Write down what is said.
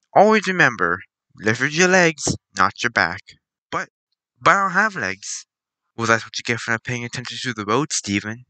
Always remember, lift with your legs, not your back. But, but I don't have legs. Well, that's what you get for not paying attention to the road, Steven.